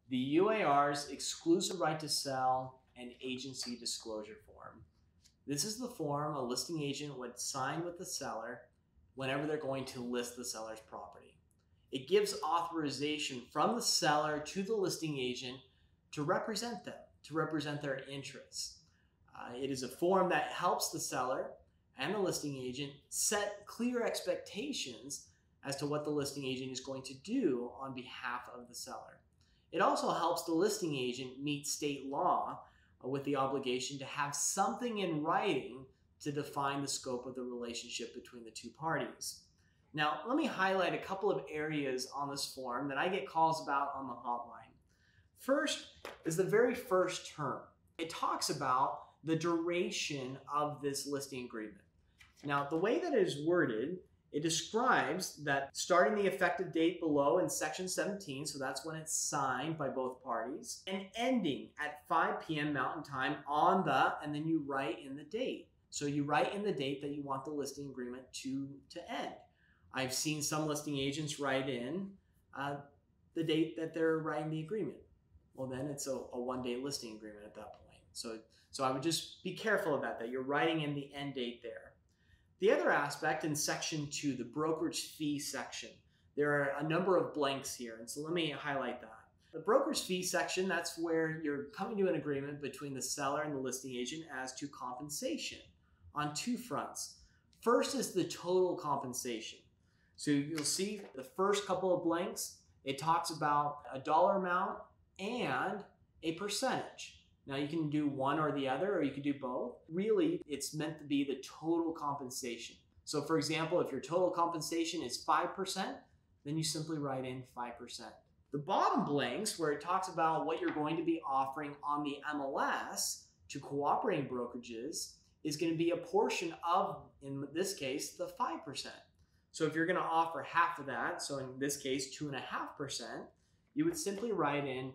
the UAR's exclusive right to sell and agency disclosure form. This is the form a listing agent would sign with the seller whenever they're going to list the seller's property. It gives authorization from the seller to the listing agent to represent them, to represent their interests. It is a form that helps the seller and the listing agent set clear expectations as to what the listing agent is going to do on behalf of the seller. It also helps the listing agent meet state law with the obligation to have something in writing to define the scope of the relationship between the two parties. Now, let me highlight a couple of areas on this form that I get calls about on the hotline. First is the very first term. It talks about the duration of this listing agreement. Now, the way that it is worded, it describes that starting the effective date below in section 17, so that's when it's signed by both parties, and ending at 5 p.m. Mountain Time on the, and then you write in the date. So you write in the date that you want the listing agreement to end. I've seen some listing agents write in the date that they're writing the agreement. Well, then it's a one-day listing agreement at that point. So I would just be careful of that you're writing in the end date there. The other aspect in section 2, the brokerage fee section, there are a number of blanks here, and so let me highlight that. The brokerage fee section, that's where you're coming to an agreement between the seller and the listing agent as to compensation on two fronts. First is the total compensation. So you'll see the first couple of blanks, it talks about a dollar amount and a percentage. Now you can do one or the other, or you can do both. Really, it's meant to be the total compensation. So for example, if your total compensation is 5%, then you simply write in 5%. The bottom blanks, where it talks about what you're going to be offering on the MLS to cooperating brokerages, is going to be a portion of, in this case, the 5%. So if you're going to offer half of that, so in this case, 2.5%, you would simply write in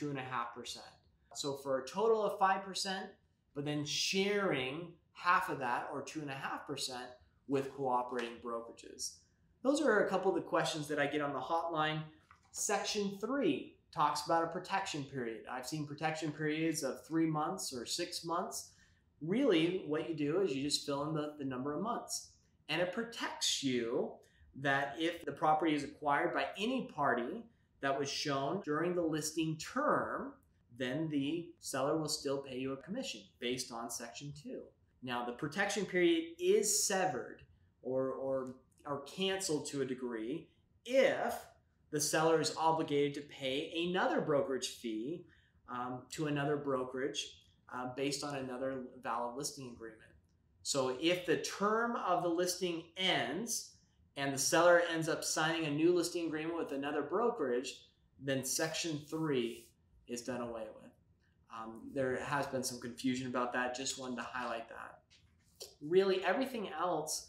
2.5%. So for a total of 5%, but then sharing half of that, or 2.5%, with cooperating brokerages. Those are a couple of the questions that I get on the hotline. Section 3 talks about a protection period. I've seen protection periods of 3 months or 6 months. Really, what you do is you just fill in the number of months. And it protects you that if the property is acquired by any party that was shown during the listing term, then the seller will still pay you a commission based on section 2. Now, the protection period is severed or canceled to a degree if the seller is obligated to pay another brokerage fee to another brokerage based on another valid listing agreement. So if the term of the listing ends and the seller ends up signing a new listing agreement with another brokerage, then section 3 is done away with. There has been some confusion about that. Just wanted to highlight that. Really, everything else,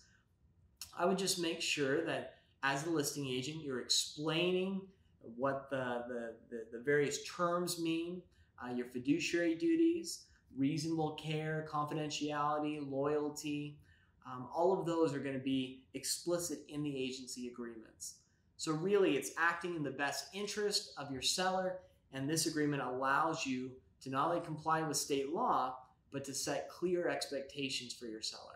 I would just make sure that as the listing agent, you're explaining what the various terms mean, your fiduciary duties, reasonable care, confidentiality, loyalty. All of those are going to be explicit in the agency agreements. So really, it's acting in the best interest of your seller, and this agreement allows you to not only comply with state law, but to set clear expectations for your seller.